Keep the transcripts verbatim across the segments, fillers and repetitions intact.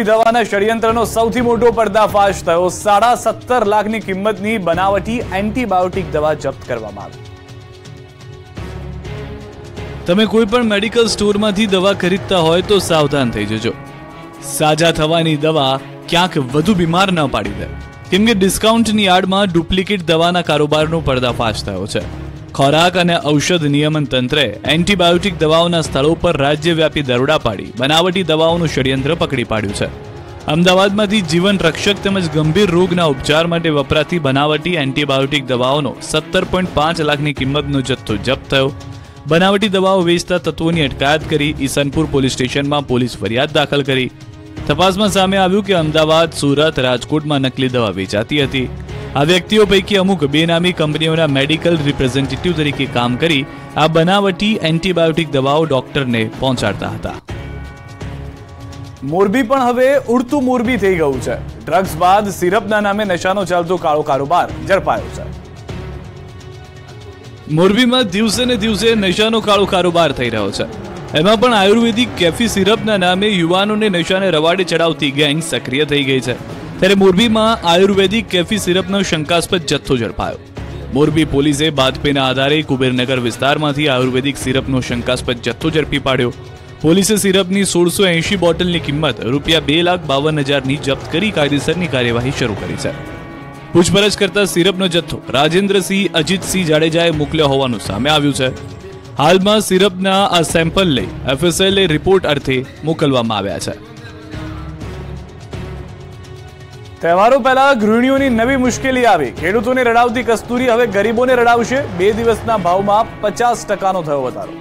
દવાના ષડયંત્રનો સૌથી મોટો પર્દાફાશ થયો। સાડા સત્તર લાખની કિંમતની બનાવટી એન્ટીબાયોટિક દવા જપ્ત કરવામાં આવી। તમે કોઈ પણ મેડિકલ સ્ટોરમાંથી દવા ખરીદતા હોય તો સાવધાન થઈ જજો। સાજા થવાની દવા ક્યાંક વધુ બીમાર ન પાડી દે, કેમ કે ડિસ્કાઉન્ટની આડમાં ડુપ્લિકેટ દવાના કારોબારનો પર્દાફાશ થયો છે। ખોરાક અને ઔષધ નિયમન તંત્રે એન્ટીબાયોટિક દવાઓના સ્થળો પર રાજ્યવ્યાપી દરોડા પાડી બનાવટી દવાઓનું ષડયંત્ર પકડી પાડ્યું છે। અમદાવાદમાંથી જીવન રક્ષક તેમજ ગંભીર રોગના ઉપચાર માટે વપરાતી બનાવટી એન્ટીબાયોટિક દવાઓનો સત્તર પોઈન્ટ પાંચ લાખની કિંમતનો જથ્થો જપ્ત થયો। બનાવટી દવાઓ વેચતા તત્વોની અટકાયત કરી ઈસનપુર પોલીસ સ્ટેશનમાં પોલીસ ફરિયાદ દાખલ કરી। તપાસમાં સામે આવ્યું કે અમદાવાદ, સુરત, રાજકોટમાં નકલી દવા વેચાતી હતી। આ વ્યક્તિઓ પૈકી અમુક બેનામી કંપનીઓના મેડિકલ રિપ્રેઝેન્ટેટિવ તરીકે કામ કરી આ બનાવટી એન્ટીબાયોટિક દવાઓ ડોક્ટરને પહોંચાડતા હતા। મોરબી પણ હવે ઉડતું મોરબી થઈ ગયું છે। ડ્રગ્સ બાદ સિરપના નામે નશાનો ચાલતો કાળો કારોબાર ઝડપાયો છે। મોરબીમાં દિવસે ને દિવસે નશાનો કાળો કારોબાર થઈ રહ્યો છે। એમાં પણ આયુર્વેદિક કેફી સિરપના નામે યુવાનોને નશાને રવાડે ચડાવતી ગેંગ સક્રિય થઈ ગઈ છે। ત્યારે મોરબીમાં આયુર્વેદિક કેફી સિરપનો શંકાસ્પદ જથ્થો ઝડપાયો। મોરબી પોલીસે બાતમીના આધારે કુબેરનગર વિસ્તારમાંથી આયુર્વેદિક સિરપનો શંકાસ્પદ જથ્થો ઝડપી પાડ્યો। પોલીસે સિરપની સોળસો એંશી બોટલની કિંમત રૂપિયા બે લાખ બાવન હજારની જપ્ત કરી કાયદેસરની કાર્યવાહી શરૂ કરી છે। પૂછપરછ કરતા સિરપનો જથ્થો રાજેન્દ્રસિંહ અજીતસિંહ જાડેજાએ મોકલ્યો હોવાનું સામે આવ્યું છે। હાલમાં સિરપના આ સેમ્પલ લઈ એફએસએલએ રિપોર્ટ અર્થે મોકલવામાં આવ્યા છે। તહેવારો પહેલા ગૃહિણીઓની નવી મુશ્કેલી આવી। ખેડૂતોને રડાવતી કસ્તુરી હવે ગરીબોને રડાવશે। બે દિવસના ભાવમાં પચાસ ટકાનો થયો વધારો।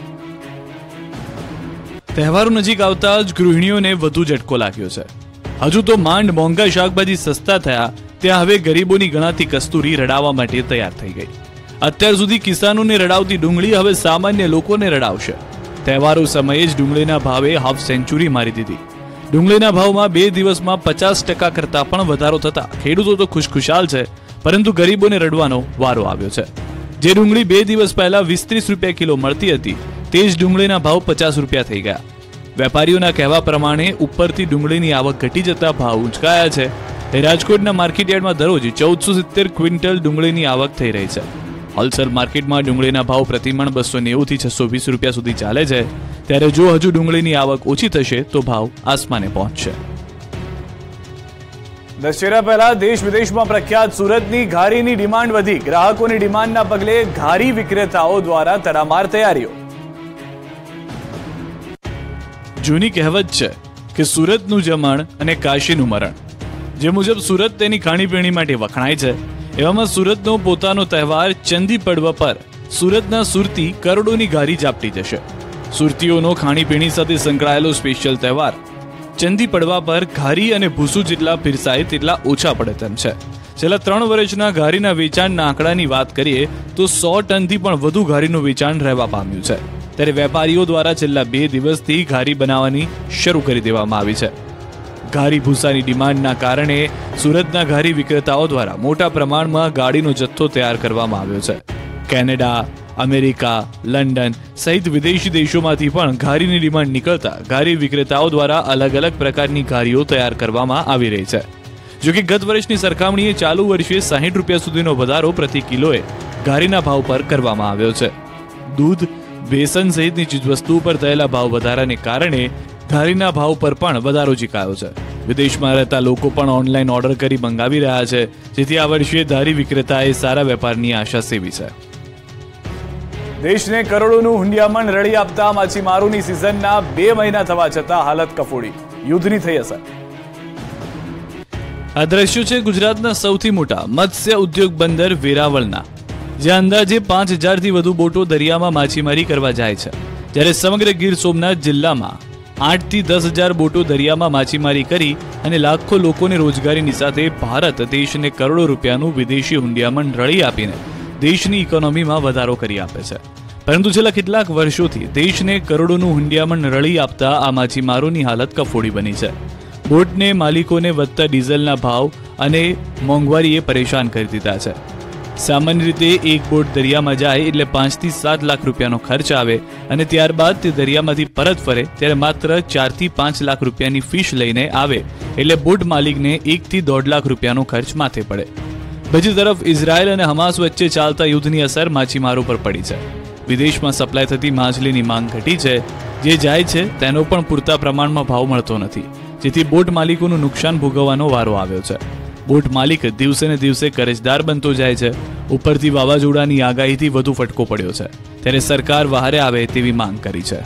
તહેવારો નજીક આવતા જ ગૃહિણીઓને વધુ ઝટકો લાગ્યો છે। હજુ તો માંડ મોંઘા શાકભાજી સસ્તા થયા, ત્યાં હવે ગરીબોની ગણાતી કસ્તુરી રડાવવા માટે તૈયાર થઈ ગઈ। અત્યાર સુધી કિસાનોને રડાવતી ડુંગળી હવે સામાન્ય લોકોને રડાવશે। તહેવારો સમયે જ ડુંગળીના ભાવે હાફ સેન્ચુરી મારી દીધી। ડુંગળીના ભાવમાં બે દિવસમાં પચાસ ટકા કરતા પણ વધારો થતા ખેડૂતો તો ખુશખુશાલ છે, પરંતુ ગરીબોને રડવાનો વારો આવ્યો છે। જે ડુંગળી બે દિવસ પહેલા વીસ ત્રીસ રૂપિયા કિલો મળતી હતી, તે જ ડુંગળીના ભાવ પચાસ રૂપિયા થઈ ગયા। વેપારીઓના કહેવા પ્રમાણે ઉપરથી ડુંગળીની આવક ઘટી જતા ભાવ ઊંચકાયા છે। રાજકોટના માર્કેટયાર્ડમાં દરરોજ ચૌદસો સિત્તેર ક્વિન્ટલ ડુંગળીની આવક થઈ રહી છે। હોલસેલ માર્કેટમાં ડુંગળીના ભાવ પ્રતિમણ બસો નેવું થી છસો વીસ રૂપિયા સુધી ચાલે છે। ત્યારે જો હજુ ડુંગળીની આવક ઓછી થશે તો ભાવ આસમાને પહોંચશે। દશેરા પહેલા દેશ વિદેશમાં પ્રખ્યાત સુરતની ઘારીની ડિમાન્ડ વધી। ગ્રાહકોની ડિમાન્ડના પગલે ઘારી વિક્રેતાઓ દ્વારા તડામાર તૈયારીઓ। જૂની કહેવત છે કે સુરતનું જમણ અને કાશીનું મરણ, જે મુજબ સુરત તેની ખાણીપીણી માટે વખણાય છે। એવામાં સુરતનો પોતાનો તહેવાર ચંદી પડવા પર સુરતના સુરતી કરોડોની ઘારી ઝાપટી જશે। સુરતીઓનો ખાણીપીણી સાથે સંકળાયેલો સ્પેશિયલ તહેવાર ચંદી પડવા પર ઘારી અને ભૂસું જેટલા પીરસાય તેટલા ઓછા પડે તેમ છે। છેલ્લા ત્રણ વર્ષના ઘારીના વેચાણના આંકડાની વાત કરીએ તો સો ટનથી પણ વધુ ઘારીનું વેચાણ રહેવા પામ્યું છે। ત્યારે વેપારીઓ દ્વારા છેલ્લા બે દિવસથી ઘારી બનાવવાની શરૂ કરી દેવામાં આવી છે। ઘારી ભૂસાની ડિમાન્ડના કારણે સુરતના ઘારી વિક્રેતાઓ દ્વારા મોટા પ્રમાણમાં ગાડીનો જથ્થો તૈયાર કરવામાં આવ્યો છે। કેનેડા, અમેરિકા, લંડન સહિત વિદેશી દેશોમાંથી પણ ઘારીની ડિમાન્ડ નીકળતા ઘારી વિક્રેતાઓ દ્વારા અલગ અલગ પ્રકારની ઘારીઓ તૈયાર કરવામાં આવી રહી છે। જોકે ગત વર્ષની સરખામણીએ ચાલુ વર્ષે સાહીઠ રૂપિયા સુધીનો વધારો પ્રતિ કિલોએ ઘારીના ભાવ પર કરવામાં આવ્યો છે। દૂધ, બેસન સહિતની ચીજવસ્તુઓ પર થયેલા ભાવ વધારાને કારણે ઘારીના ભાવ પર પણ વધારો ઝીકાયો છે। વિદેશમાં રહેતા લોકો પણ ઓનલાઈન ઓર્ડર કરી મંગાવી રહ્યા છે, જેથી આ વર્ષે ઘારી વિક્રેતાએ સારા વેપારની આશા સેવી છે। દેશને કરોડોનું હુંડિયામણ રળી આપતા માછીમારોની સિઝનના બે મહિના થવા છતાં હાલત કફોડી। યુદ્ધની થઈ અસર। આ દ્રશ્યો છે ગુજરાતના સૌથી મોટા મત્સ્ય ઉદ્યોગ બંદર વેરાવળના, જ્યાં અંદાજે પાંચ હજારથી વધુ બોટો દરિયામાં માછીમારી કરવા જાય છે। જ્યારે સમગ્ર ગીર સોમનાથ જિલ્લામાં આઠ થી દસ હજાર બોટો દરિયામાં માછીમારી કરી અને લાખો લોકોને રોજગારીની સાથે ભારત દેશને કરોડો રૂપિયાનું વિદેશી હુંડિયામણ રળી આપીને દેશની ઇકોનોમીમાં વધારો કરી આપે છે। પરંતુ છેલ્લા કેટલાક વર્ષોથી દેશને કરોડોનું હુંડિયામણ રળી આપતા આ માછીમારોની હાલત કફોડી બની છે। બોટને માલિકોને વધતા ડીઝલના ભાવ અને મોંઘવારીએ પરેશાન કરી દીધા છે। સામાન્ય રીતે એક બોટ દરિયામાં જાય એટલે પાંચથી સાત લાખ રૂપિયાનો ખર્ચ આવે અને ત્યારબાદ તે દરિયામાંથી પરત ફરે ત્યારે માત્ર ચારથી પાંચ લાખ રૂપિયાની ફિશ લઈને આવે એટલે બોટ માલિકને એકથી દોઢ લાખ રૂપિયાનો ખર્ચ માથે પડે. બીજી તરફ ઇઝરાયલ અને હમાસ વચ્ચે ચાલતા યુદ્ધની અસર માછીમારો પર પડી છે. વિદેશમાં સપ્લાય થતી માછલીની માંગ ઘટી છે. જે જાય છે તેનો પણ પૂરતા પ્રમાણમાં ભાવ મળતો નથી, જેથી બોટ માલિકોનું નુકસાન ભોગવવાનો વારો આવ્યો છે. બોટ માલિક દિવસે ને દિવસે કરજદાર બનતો જાય છે. ઉપરથી વાવાઝોડાની આગાહીથી વધુ ફટકો પડ્યો છે, ત્યારે સરકાર વહારે આવે તેવી માંગ કરી છે.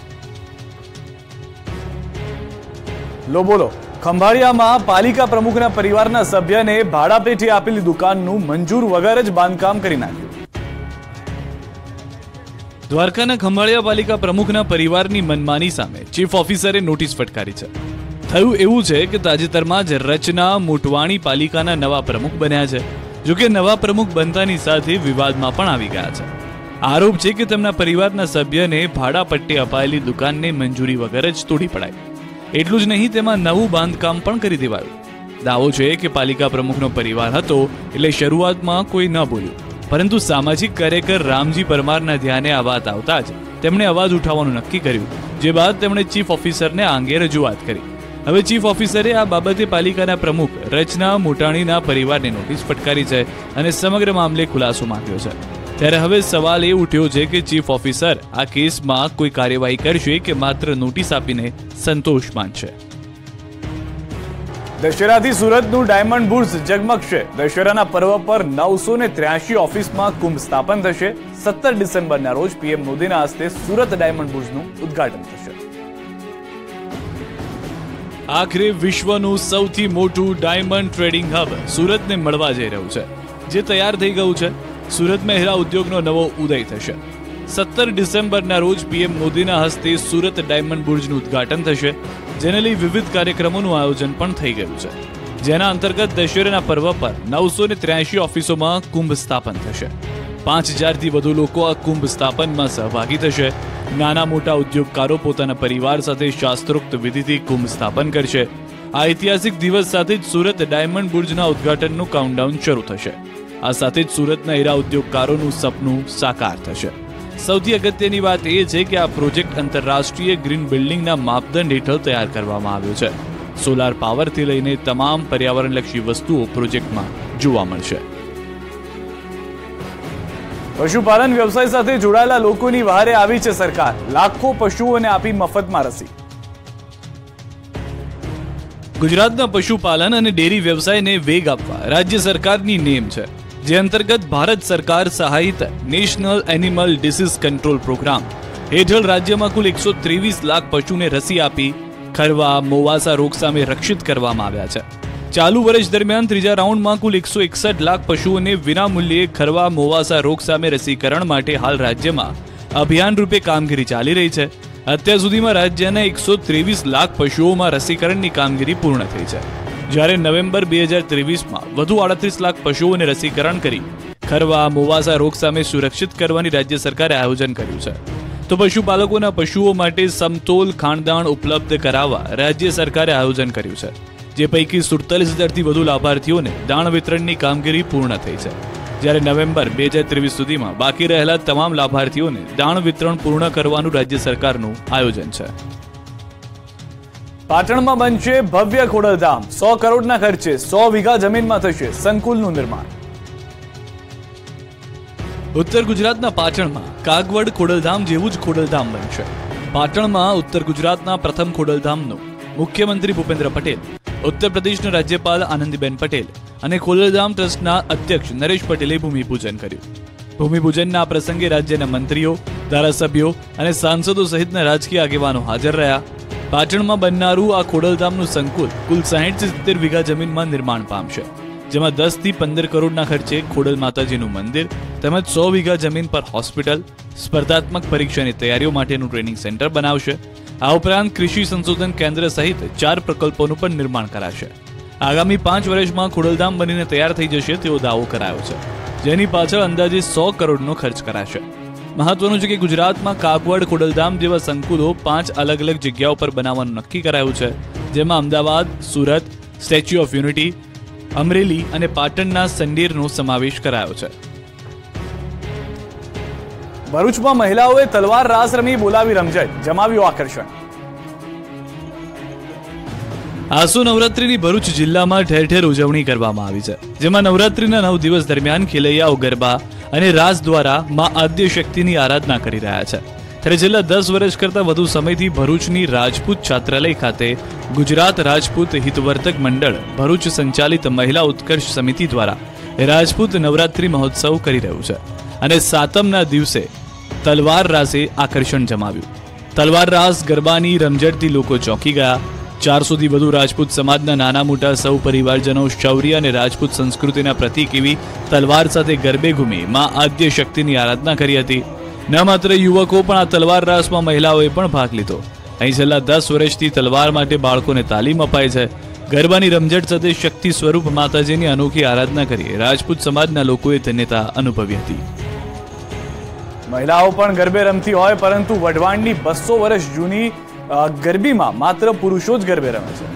લો બોલો, ખંભાળિયામાં પાલિકા પ્રમુખના પરિવારના સભ્યને ભાડા પેઠે આપેલી દુકાનનું મંજૂર વગર જ બાંધકામ કરી નાખ્યું. દ્વારકાના ખંભાળિયા પાલિકા પ્રમુખના પરિવારની મનમાની સામે ચીફ ઓફિસરે નોટિસ ફટકારી છે. થયું એવું છે કે તાજેતરમાં જ રચના મોટવાણી પાલિકાના નવા પ્રમુખ બન્યા છે. જોકે નવા પ્રમુખ બનતાની સાથે વિવાદમાં પણ આવી ગયા છે. આરોપ છે કે તેમના પરિવારના સભ્યને ભાડા પટ્ટે અપાયેલી દુકાનને મંજૂરી વગર જ તોડી પડાઈ. એટલું જ નહીં, તેમાં નવું બાંધકામ પણ કરી દેવાયું. દાવો છે કે પાલિકા પ્રમુખનો પરિવાર હતો એટલે શરૂઆતમાં કોઈ ન બોલ્યું, પરંતુ સામાજિક કાર્યકર રામજી પરમારના ધ્યાને આ વાત આવતા જ તેમણે અવાજ ઉઠાવવાનું નક્કી કર્યું, જે બાદ તેમણે ચીફ ઓફિસરને આ અંગે રજૂઆત કરી. હવે ચીફ ઓફિસરે આ બાબતે પાલિકાના પ્રમુખ રચના મોટાણીના પરિવારને નોટિસ ફટકારી છે અને સમગ્ર મામલે ખુલાસો માંગ્યો છે. ત્યારે હવે સવાલ એ ઉઠ્યો છે કે ચીફ ઓફિસર આ કેસમાં કોઈ કાર્યવાહી કરશે કે માત્ર નોટિસ આપીને સંતોષ માનશે. દશેરાથી સુરતનું ડાયમંડ બુર્સ ઝગમગશે. દશેરાના પર્વ પર નવસો ને ત્ર્યાસી ઓફિસમાં કુંભ સ્થાપન થશે. સત્તર ડિસેમ્બરના રોજ પીએમ મોદીના હસ્તે સુરત ડાયમંડ બુર્સનું ઉદ્ઘાટન થશે. આખરે વિશ્વનું સૌથી મોટું ડાયમંડ ટ્રેડિંગ હબ સુરતને મળવા જઈ રહ્યું છે, જે તૈયાર થઈ ગયું છે. સુરતમાં હીરા ઉદ્યોગનો નવો ઉદય થશે. સત્તર ડિસેમ્બરના રોજ પીએમ મોદીના હસ્તે સુરત ડાયમંડ બુર્જનું ઉદ્ઘાટન થશે, જેને લઈ વિવિધ કાર્યક્રમોનું આયોજન પણ થઈ ગયું છે, જેના અંતર્ગત દશેરાના પર્વ પર નવસો ને ત્ર્યાસી ઓફિસોમાં કુંભ સ્થાપન થશે. પાંચ હજારથી વધુ લોકો આ કુંભ સ્થાપનમાં સહભાગી થશે. નાના મોટા ઉદ્યોગકારો પોતાના પરિવાર સાથે શાસ્ત્રોક્ત વિધિથી કુંભ સ્થાપન કરશે. આ ઐતિહાસિક દિવસ સાથે જ સુરત ડાયમંડ બુર્જના ઉદ્ઘાટનનું કાઉન્ટડાઉન શરૂ થશે. આ સાથે જ સુરતના હીરા ઉદ્યોગકારોનું સપનું સાકાર થશે. સૌથી અગત્યની વાત એ છે કે આ પ્રોજેક્ટ આંતરરાષ્ટ્રીય ગ્રીન બિલ્ડિંગના માપદંડ હેઠળ તૈયાર કરવામાં આવ્યો છે. સોલાર પાવરથી લઈને તમામ પર્યાવરણલક્ષી વસ્તુઓ પ્રોજેક્ટમાં જોવા મળશે. પશુપાલન વ્યવસાય સાથે જોડાયેલા લોકોની વહારે આવી છે સરકાર. લાખો પશુઓને આપી મફતમાં રસી. ગુજરાતના પશુપાલન અને ડેરી વ્યવસાયને વેગ આપવા રાજ્ય સરકારની નેમ છે, જે અંતર્ગત ભારત સરકાર સહાયિત national animal disease control programme હેઠળ રાજ્યમાં કુલ એકસો ત્રેવીસ લાખ પશુને રસી આપી ખરવા મોવાસા રોગ સામે રક્ષિત કરવામાં આવ્યા છે. ચાલુ વર્ષ દરમિયાન ત્રીજા રાઉન્ડમાં કુલ એકસો એકસઠ લાખ પશુઓને વિનામૂલ્યે ખરવા મોવાસા રોગ સામે રસીકરણ માટે હાલ રાજ્યમાં અભિયાન રૂપે કામગીરી ચાલી રહી છે. અત્યાર સુધીમાં રાજ્યના એકસો ત્રેવીસ લાખ પશુઓમાં રસીકરણની કામગીરી પૂર્ણ થઈ છે, જ્યારે નવેમ્બર બે હજાર ત્રેવીસમાં વધુ આડત્રીસ લાખ પશુઓને રસીકરણ કરી ખરવા મોવાસા રોગ સામે સુરક્ષિત કરવાની રાજ્ય સરકારે આયોજન કર્યું છે. તો પશુપાલકોના પશુઓ માટે સમતોલ ખાણદાણ ઉપલબ્ધ કરાવવા રાજ્ય સરકારે આયોજન કર્યું છે, જે પૈકી સુડતાલીસ હજારથી વધુ લાભાર્થીઓને દાણ વિતરણની કામગીરી પૂર્ણ થઈ છે, જ્યારે નવેમ્બર બે હજાર ત્રેવીસ સુધીમાં બાકી રહેલા તમામ લાભાર્થીઓને દાણ વિતરણ પૂર્ણ કરવાનું રાજ્ય સરકારનું આયોજન છે. પાટણમાં બનશે ભવ્ય ખોડલધામ. સો કરોડના ખર્ચે સો વીઘા જમીનમાં થશે સંકુલનું નિર્માણ. ઉત્તર ગુજરાતના પાટણમાં કાગવડ ખોડલધામ જેવું જ ખોડલધામ બનશે. પાટણમાં ઉત્તર ગુજરાતના પ્રથમ ખોડલધામનું મુખ્યમંત્રી ભૂપેન્દ્ર પટેલ, ઉત્તર પ્રદેશના રાજ્યપાલ આનંદીબેન પટેલ અને ખોડલધામ ટ્રસ્ટના અધ્યક્ષ નરેશ પટેલે ભૂમિપૂજન કર્યું. ભૂમિપૂજનના આ પ્રસંગે રાજ્યના મંત્રીઓ, ધારાસભ્યો અને સાંસદો સહિતના રાજકીય આગેવાનો હાજર રહ્યા. પાટણમાં બનનારું આ ખોડલધામનું સંકુલ કુલ સાહીઠ થી સિત્તેર વીઘા જમીનમાં નિર્માણ પામશે, જેમાં દસ થી પંદર કરોડના ખર્ચે ખોડલ માતાજીનું મંદિર તેમજ સો વીઘા જમીન પર હોસ્પિટલ, સ્પર્ધાત્મક પરીક્ષાની તૈયારીઓ માટેનું ટ્રેનિંગ સેન્ટર બનાવશે. આ ઉપરાંત કૃષિ સંશોધન કેન્દ્ર સહિત ચાર પ્રકલ્પોનું પણ નિર્માણ કરાશે. આગામી પાંચ વર્ષમાં ખોડલધામ બનીને તૈયાર થઈ જશે તેવો દાવો કરાયો છે, જેની પાછળ અંદાજે સો કરોડનો ખર્ચ કરાશે. મહત્વનું છે કે ગુજરાતમાં કાગવડ ખોડલધામ જેવા સંકુલો પાંચ અલગ અલગ જગ્યાઓ પર બનાવવાનું નક્કી કરાયું છે, જેમાં Ahmedabad, Surat, statue of unity, Amreli અને પાટણના સંડેરનો સમાવેશ કરાયો છે. ભરૂચમાં મહિલાઓએ તલવાર રાસ રમી બોલાવી રમઝટ, જમાવ્યું આકર્ષણ. આસો નવરાત્રીની ભરૂચ જિલ્લામાં ઠેર ઠેર ઉજવણી કરવામાં આવી છે, જેમાં નવરાત્રીના નવ દિવસ દરમિયાન ખેલૈયાઓ ગરબા અને રાસ દ્વારા માં આદ્ય શક્તિની આરાધના કરી રહ્યા છે. ત્યારે છેલ્લા દસ વર્ષ કરતા વધુ સમયથી ભરૂચની રાજપૂત છાત્રાલય ખાતે ગુજરાત રાજપૂત હિતવર્તક મંડળ ભરૂચ સંચાલિત મહિલા ઉત્કર્ષ સમિતિ દ્વારા રાજપૂત નવરાત્રી મહોત્સવ કરી રહ્યું છે અને સાતમના દિવસે તલવાર રાસે આકર્ષણ જમાવ્યું. તલવાર રાસ ગરબાની રમઝટથી લોકો ચોંકી ગયા. ચારસોથી વધુ રાજપૂત સમાજના નાના મોટા સૌ પરિવારજનો શૌર્ય અને રાજપૂત સંસ્કૃતિના પ્રતીક એવી તલવાર સાથે ગરબે ઘૂમી માં આદ્ય શક્તિની આરાધના કરી હતી. ન માત્ર યુવકો પણ આ તલવાર રાસમાં મહિલાઓએ પણ ભાગ લીધો. અહીં છેલ્લા દસ વર્ષથી તલવાર માટે બાળકોને તાલીમ અપાય છે. ગરબાની રમઝટ સાથે શક્તિ સ્વરૂપ માતાજીની અનોખી આરાધના કરી રાજપૂત સમાજના લોકોએ ધન્યતા અનુભવી હતી. મહિલાઓ પણ ગરબે રમતી હોય, પરંતુ વઢવાણની બસો વર્ષ જૂની ગરબીમાં માત્ર પુરુષો જ ગરબે રમે છે.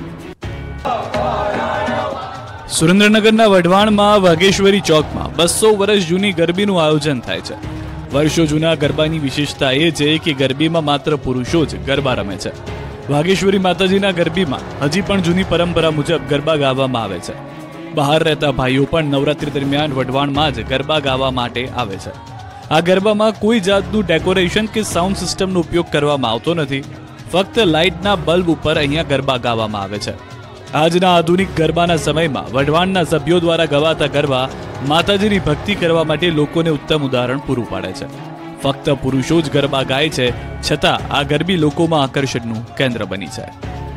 સુરેન્દ્રનગરના વઢવાણમાં વાઘેશ્વરી ચોકમાં બસો વર્ષ જૂની ગરબીનું આયોજન થાય છે. વર્ષો જૂના ગરબાની વિશેષતા એ છે કે ગરબીમાં માત્ર પુરુષો જ ગરબા રમે છે. વાઘેશ્વરી માતાજીના ગરબીમાં હજી પણ જૂની પરંપરા મુજબ ગરબા ગાવામાં આવે છે. બહાર રહેતા ભાઈઓ પણ નવરાત્રી દરમિયાન વઢવાણમાં જ ગરબા ગાવા માટે આવે છે. આ ગરબામાં કોઈ જાતનું ડેકોરેશન કે સાઉન્ડ સિસ્ટમનો ઉપયોગ કરવામાં આવતો નથી. ફક્ત લાઇટના બલ્બ ઉપર અહીંયા ગરબા ગાવામાં આવે છે. આજના આધુનિક ગરબાના સમયમાં વઢવાણના સભ્યો દ્વારા ગવાતા ગરબા માતાજીની ભક્તિ કરવા માટે લોકોને ઉત્તમ ઉદાહરણ પૂરું પાડે છે. ફક્ત પુરુષો જ ગરબા ગાય છે, છતાં આ ગરબી લોકોમાં આકર્ષણનું કેન્દ્ર બની છે.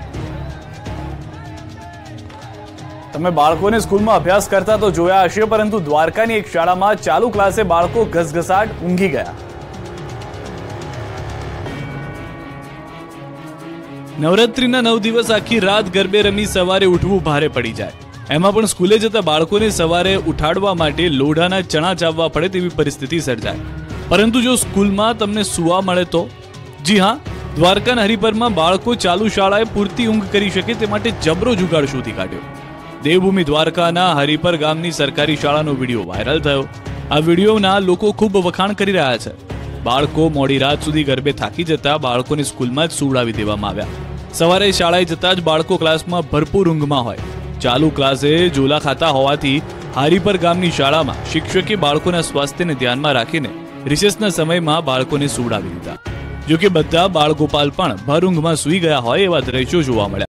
તમે બાળકોને સ્કૂલમાં અભ્યાસ કરતા તો જોયા હશે, પરંતુ દ્વારકાની એક શાળામાં ચાલુ ક્લાસે બાળકો ઘસઘસાટ ઊંઘી ગયા. નવરાત્રીના નવ દિવસ આખી રાત ગરબે રમી સવારે ઉઠવું ભારે પડી જાય. એમાં પણ સ્કૂલે જતા બાળકોને સવારે ઉઠાડવા માટે લોઢાના ચણા ચાવવા પડે તેવી પરિસ્થિતિ સર્જાય. પરંતુ જો સ્કૂલમાં તમને સુવા મળે તો? જી હા, દ્વારકાના હરિપરમાં બાળકો ચાલુ શાળાએ પૂરતી ઊંઘ કરી શકે તે માટે જબરો જુગાડ શોધી કાઢ્યો. દેવભૂમિ દ્વારકાના હરિપર ગામની સરકારી શાળાનો વિડીયો વાયરલ થયો. આ વિડીયોના લોકો ખૂબ વખાણ કરી રહ્યા છે. બાળકો મોડી રાત સુધી ગરબે થાકી જતા બાળકોને સ્કૂલમાં જ સુવડાવી દેવામાં આવ્યા. સવારે શાળાએ જતા જ બાળકો ક્લાસમાં ભરપૂર ઊંઘમાં હોય. ચાલુ ક્લાસે ઝોલા ખાતા હોવાથી હારીપર ગામની શાળામાં શિક્ષકે બાળકોના સ્વાસ્થ્યને ધ્યાનમાં રાખીને રિસેસના સમયમાં બાળકોને સુવડાવી દીધા. જો કે બધા બાળગોપાલ પણ ભર ઊંઘમાં સૂઈ ગયા હોય એવા દ્રશ્યો જોવા મળ્યા.